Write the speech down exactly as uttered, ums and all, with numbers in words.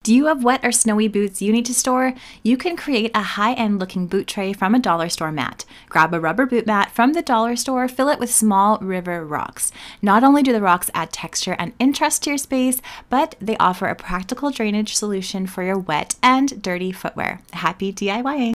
Do you have wet or snowy boots you need to store? You can create a high-end looking boot tray from a dollar store mat. Grab a rubber boot mat from the dollar store, fill it with small river rocks. Not only do the rocks add texture and interest to your space, but they offer a practical drainage solution for your wet and dirty footwear. Happy DIYing!